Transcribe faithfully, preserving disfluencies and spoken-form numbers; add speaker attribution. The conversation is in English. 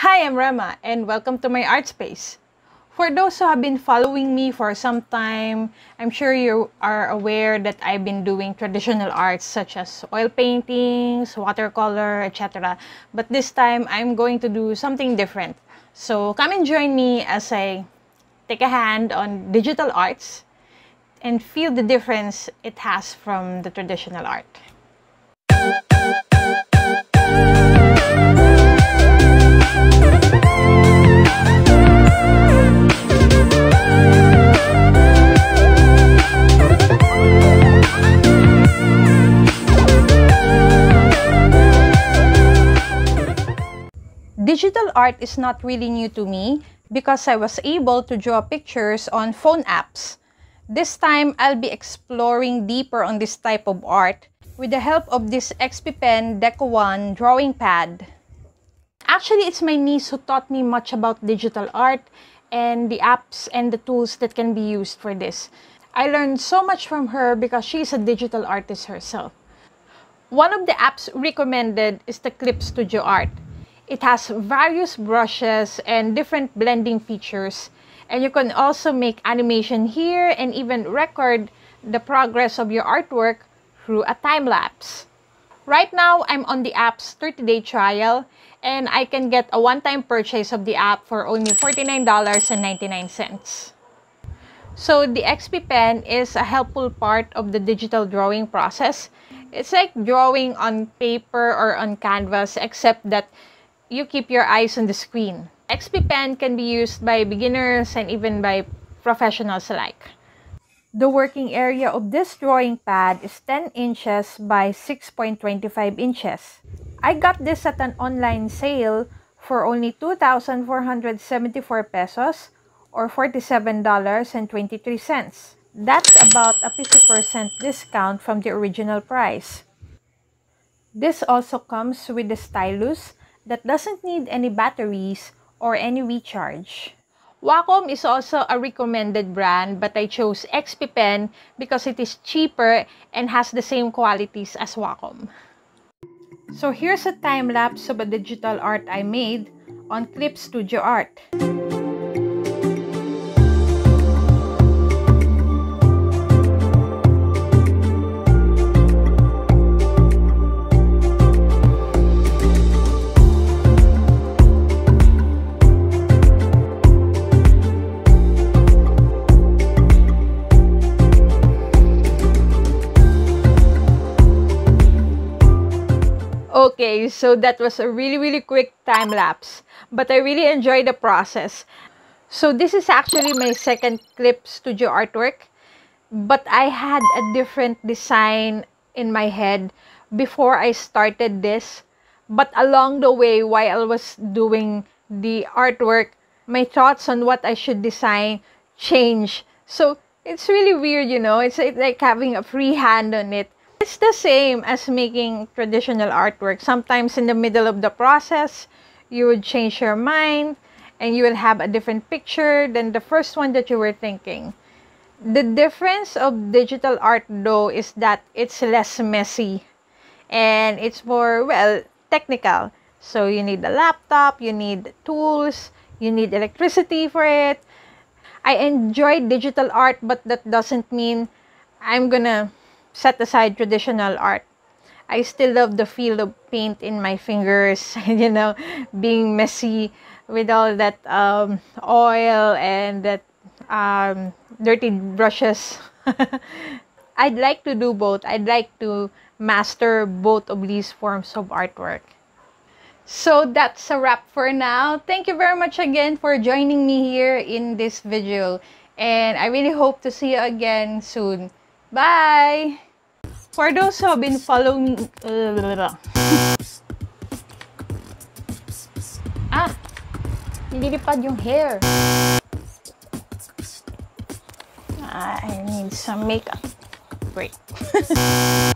Speaker 1: Hi, I'm Rema, and welcome to my art space. For those who have been following me for some time, I'm sure you are aware that I've been doing traditional arts such as oil paintings, watercolor, et cetera. But this time, I'm going to do something different. So come and join me as I take a hand on digital arts and feel the difference it has from the traditional art. Digital art is not really new to me because I was able to draw pictures on phone apps. This time, I'll be exploring deeper on this type of art with the help of this X P Pen Deco one drawing pad. Actually, it's my niece who taught me much about digital art and the apps and the tools that can be used for this. I learned so much from her because she's a digital artist herself. One of the apps recommended is the Clip Studio Art. It has various brushes and different blending features, and you can also make animation here and even record the progress of your artwork through a time-lapse. Right now, I'm on the app's thirty day trial, and I can get a one-time purchase of the app for only forty-nine ninety-nine. So the X P Pen is a helpful part of the digital drawing process. It's like drawing on paper or on canvas, except that you keep your eyes on the screen. X P Pen can be used by beginners and even by professionals alike. The working area of this drawing pad is ten inches by six point two five inches. I got this at an online sale for only two thousand four hundred seventy-four pesos or forty-seven dollars and twenty-three cents. That's about a fifty percent discount from the original price. This also comes with the stylus that doesn't need any batteries or any recharge. Wacom is also a recommended brand, but I chose X P Pen because it is cheaper and has the same qualities as Wacom. So here's a time lapse of a digital art I made on Clip Studio Art. Okay, so that was a really, really quick time lapse, but I really enjoyed the process. So this is actually my second Clip Studio artwork, but I had a different design in my head before I started this. But along the way, while I was doing the artwork, my thoughts on what I should design changed. So it's really weird, you know, it's like having a free hand on it. It's the same as making traditional artwork. Sometimes in the middle of the process, you would change your mind and you will have a different picture than the first one that you were thinking. The difference of digital art though is that it's less messy and it's more, well, technical. So you need a laptop, you need tools, you need electricity for it. I enjoy digital art, but that doesn't mean I'm gonna set aside traditional art. I still love the feel of paint in my fingers, you know, being messy with all that um, oil and that um, dirty brushes. I'd like to do both. I'd like to master both of these forms of artwork. So that's a wrap for now. Thank you very much again for joining me here in this video. And I really hope to see you again soon. Bye! For those who have been following me... Uh, ah! Nililipad yung hair. Ah, I need some makeup. Great.